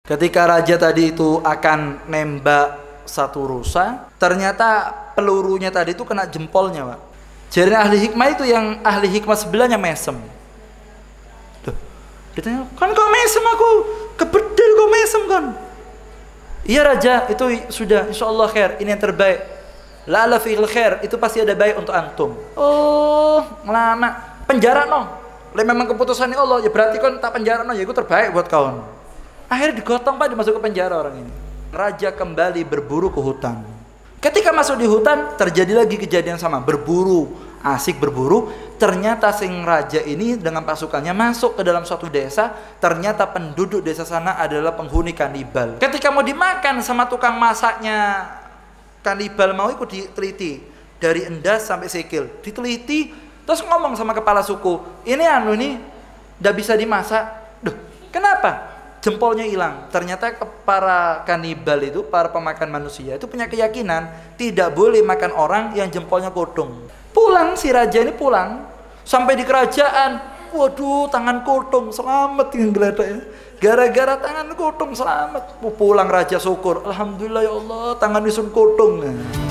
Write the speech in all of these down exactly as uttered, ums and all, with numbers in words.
Ketika raja tadi itu akan nembak satu rusa, ternyata pelurunya tadi itu kena jempolnya, Pak. Jadi ahli hikmah itu yang ahli hikmah sebelahnya mesem. Duh, ditanya, kan kok mesem aku? Kebedel kok mesem kan? Iya raja, itu sudah insya Allah khair, ini yang terbaik. La'ala fi'il khair, itu pasti ada baik untuk antum. Oh, lama. Penjara no. Lah memang keputusan Allah, ya berarti kan tak penjara no, ya itu terbaik buat kawan. Akhirnya digotong, Pak, dimasuk ke penjara orang ini. Raja kembali berburu ke hutan. Ketika masuk di hutan, terjadi lagi kejadian sama, berburu, asik berburu. Ternyata sing raja ini dengan pasukannya masuk ke dalam suatu desa. Ternyata penduduk desa sana adalah penghuni kanibal. Ketika mau dimakan sama tukang masaknya kanibal, mau ikut diteliti dari endas sampai sikil, diteliti, terus ngomong sama kepala suku, ini anu ini udah bisa dimasak. Duh, kenapa? Jempolnya hilang. Ternyata para kanibal itu, para pemakan manusia itu punya keyakinan tidak boleh makan orang yang jempolnya kodong. Pulang si raja ini pulang sampai di kerajaan, waduh tangan kodong, selamat yang geledak ya. Gara-gara tangan kodong selamat. Pulang raja syukur, alhamdulillah ya Allah, tangan isun kodong.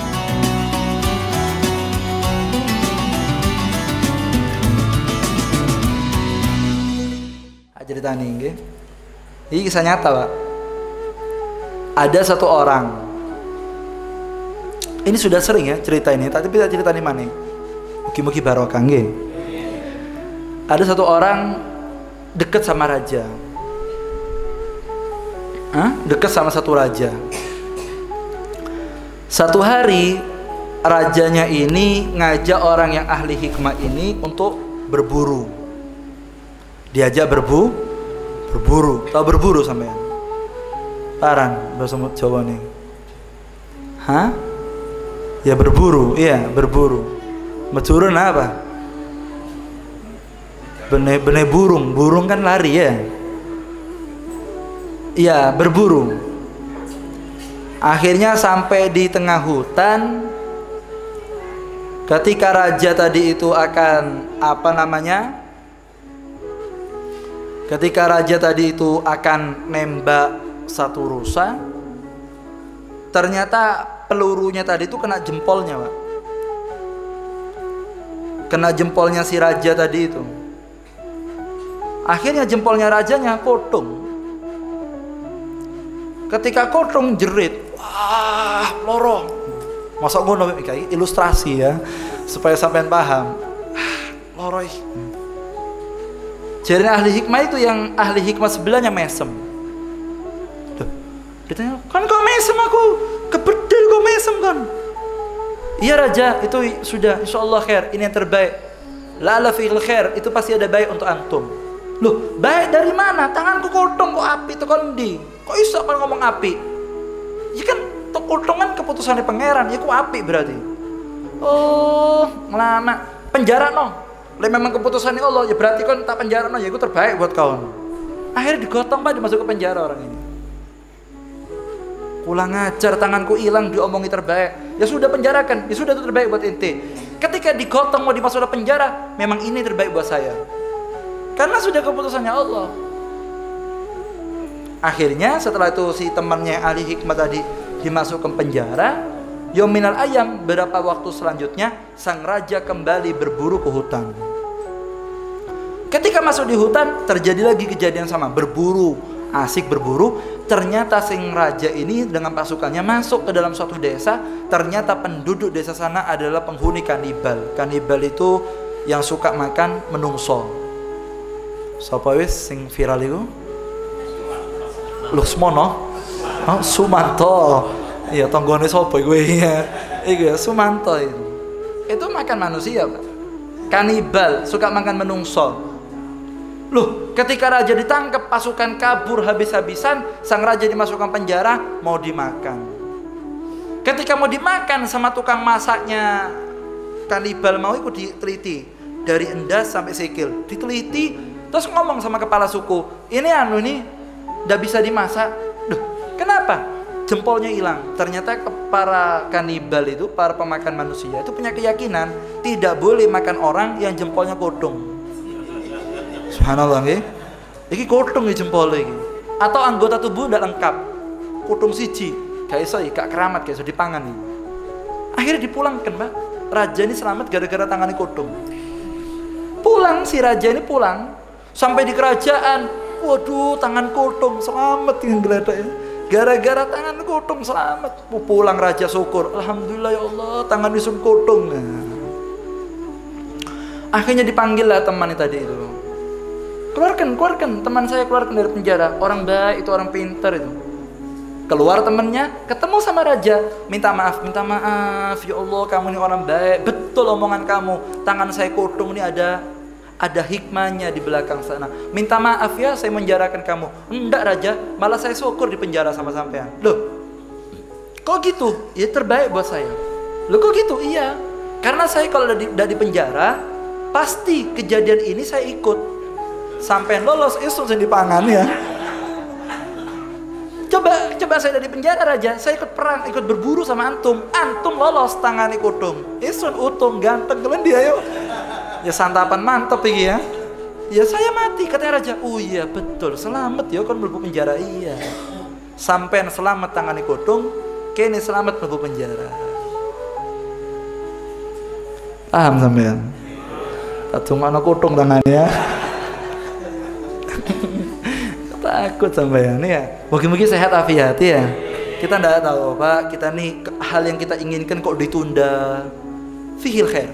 Cerita nih, nggih. Ini kisah nyata, Pak. Ada satu orang. Ini sudah sering ya cerita ini, tapi bisa cerita di mana? Mugi-mugi barokah, nggih. Ada satu orang dekat sama raja. Hah? Dekat sama satu raja. Satu hari rajanya ini ngajak orang yang ahli hikmah ini untuk berburu. Diajak berbu, berburu. Tahu berburu sampean? Paran bahasa Jawa nih. Hah? Ya berburu, iya berburu. Mencurun apa? Bene bene burung, burung kan lari ya. Iya berburu. Akhirnya sampai di tengah hutan. Ketika raja tadi itu akan apa namanya? Ketika raja tadi itu akan nembak satu rusa, ternyata pelurunya tadi itu kena jempolnya, Pak. Kena jempolnya si raja tadi itu. Akhirnya jempolnya rajanya kodong. Ketika kodong jerit, wah loro. Masa ngono iki ilustrasi ya, supaya sampean paham. Ah, loro iki. Jadi ahli hikmah itu yang ahli hikmah sebelahnya mesem. Duh, ditanya, kan kok mesem aku? Kebedel kok mesem kan? Iya raja, itu sudah insya Allah khair, ini yang terbaik. La'ala fi'il khair, itu pasti ada baik untuk antum. Loh, baik dari mana? Tanganku kodong kok api, itu kan di. Kok iso kan ngomong api? Ya kan, kodong kan keputusannya pangeran, ya kok api berarti. Oh, lama. Penjara no. Lah memang keputusan Allah, ya berarti kan tak penjara no, ya itu terbaik buat kawan. Akhirnya digotong, Pak, dimasuk ke penjara orang ini. Pulang ngajar, tanganku hilang, diomongi terbaik. Ya sudah penjarakan, ya sudah itu terbaik buat ente. Ketika digotong mau dimasuk ke penjara, memang ini terbaik buat saya. Karena sudah keputusannya Allah. Akhirnya setelah itu si temannya ahli hikmah tadi dimasukkan penjara. Yominal ayam, beberapa waktu selanjutnya sang raja kembali berburu ke hutan. Ketika masuk di hutan, terjadi lagi kejadian sama, berburu, asik berburu. Ternyata sing raja ini dengan pasukannya masuk ke dalam suatu desa. Ternyata penduduk desa sana adalah penghuni kanibal. Kanibal itu yang suka makan menungso. Sapa wis sing viral itu? Lusmono? Oh, Sumanto. Iya, tonggone sapa gue ya. Iku Sumanto itu. Itu makan manusia, Pak. Kanibal, suka makan menungso. Loh, ketika raja ditangkap, pasukan kabur habis-habisan, sang raja dimasukkan penjara, mau dimakan. Ketika mau dimakan sama tukang masaknya kanibal, mau ikut diteliti dari endas sampai sikil. Diteliti, terus ngomong sama kepala suku, ini anu ini udah bisa dimasak. Duh, kenapa? Jempolnya hilang. Ternyata para kanibal itu, para pemakan manusia itu punya keyakinan tidak boleh makan orang yang jempolnya kodong. Subhanallah nggih. Iki kodong iki jempolnya iki. atau anggota tubuh tidak lengkap, kutung siji, gak iso, gak keramat, gak iso dipangan nih. Akhirnya dipulangkan, Pak. Raja ini selamat gara-gara tangannya kutung. Pulang si raja ini pulang sampai di kerajaan, waduh tangan kutung selamat yang geledak ya. Gara-gara tangan kutung selamat. Pulang raja syukur, alhamdulillah ya Allah tangan isun kutung. Nah. Akhirnya dipanggil lah teman tadi itu. Keluarkan, keluarkan teman saya, keluarkan dari penjara. Orang baik itu, orang pintar itu. Keluar temennya, ketemu sama raja, minta maaf, minta maaf ya Allah kamu ini orang baik, betul omongan kamu, tangan saya kutung ini ada ada hikmahnya di belakang sana. Minta maaf ya saya menjarakan kamu. Enggak raja, malah saya syukur di penjara sama sampean. Loh, kok gitu? Ya terbaik buat saya. Loh kok gitu? Iya, karena saya kalau udah di, udah di penjara, pasti kejadian ini saya ikut. Sampai lolos isun di pangan ya. Coba coba saya dari penjara raja, saya ikut perang, ikut berburu sama antum. Antum lolos tangan kutung. Isun utung ganteng kalian dia yuk. Ya santapan mantap iki ya. Ya saya mati katanya raja. Oh iya betul, selamat ya kan mlebu penjara iya. Sampai selamat tangan kutung, kene selamat mlebu penjara. Paham sampean? Tatung ana kutung tangannya. Takut sampean ya. Mungkin-mungkin sehat afiat ya. Kita tidak tahu Pak, kita nih hal yang kita inginkan kok ditunda. Fihil khair.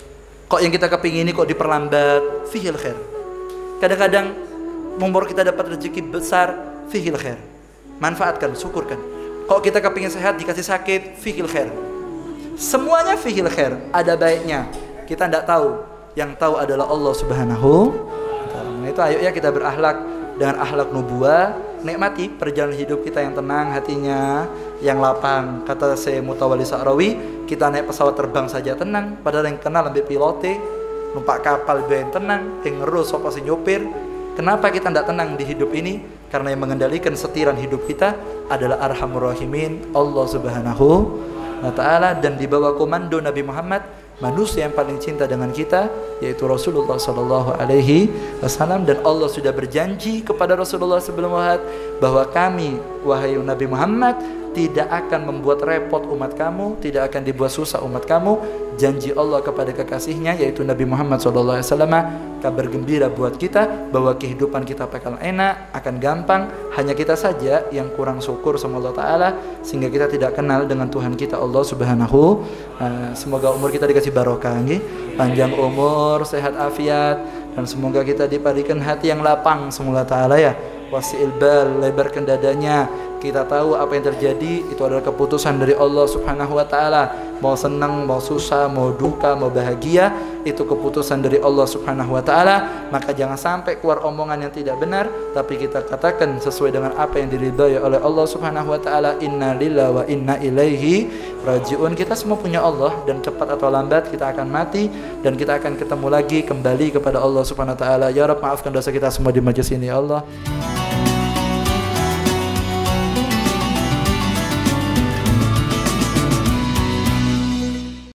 Kok yang kita kepingini kok diperlambat. Fihil khair. Kadang-kadang umur kita dapat rezeki besar. Fihil khair. Manfaatkan, syukurkan. Kok kita kepingin sehat dikasih sakit. Fihil khair. Semuanya fihil khair. Ada baiknya. Kita tidak tahu. Yang tahu adalah Allah Subhanahu wa taala. Nah, itu ayo ya kita berakhlak dengan akhlak nubuah, nikmati perjalanan hidup kita yang tenang hatinya, yang lapang. Kata saya Mutawalli Sa'rawi, kita naik pesawat terbang saja tenang, padahal yang kenal lebih pilote, numpak kapal yang tenang, yang ngerus sapa si nyopir. Kenapa kita tidak tenang di hidup ini? Karena yang mengendalikan setiran hidup kita adalah Arhamur Rahimin, Allah Subhanahu wa taala, dan di bawah komando Nabi Muhammad, manusia yang paling cinta dengan kita yaitu Rasulullah Sallallahu Alaihi Wasallam. Dan Allah sudah berjanji kepada Rasulullah sebelum wafat bahwa kami wahai Nabi Muhammad tidak akan membuat repot umat kamu, tidak akan dibuat susah umat kamu. Janji Allah kepada kekasihnya yaitu Nabi Muhammad Sallallahu Alaihi Wasallam, kabar gembira buat kita bahwa kehidupan kita bakal enak, akan gampang. Hanya kita saja yang kurang syukur sama Allah Ta'ala sehingga kita tidak kenal dengan Tuhan kita Allah Subhanahu. uh, Semoga umur kita dikasih barokah, nggih. Panjang umur, sehat afiat, dan semoga kita diberikan hati yang lapang sama Allah Ta'ala ya. Wasi'il bal, lebarkan dadanya. Kita tahu apa yang terjadi itu adalah keputusan dari Allah Subhanahu wa taala. Mau senang, mau susah, mau duka, mau bahagia, itu keputusan dari Allah Subhanahu wa taala. Maka jangan sampai keluar omongan yang tidak benar, tapi kita katakan sesuai dengan apa yang diridhai oleh Allah Subhanahu wa taala. Inna lillahi wa inna ilaihi rajiun. Kita semua punya Allah dan cepat atau lambat kita akan mati dan kita akan ketemu lagi kembali kepada Allah Subhanahu wa taala. Ya Rabb, maafkan dosa kita semua di majelis ini ya Allah.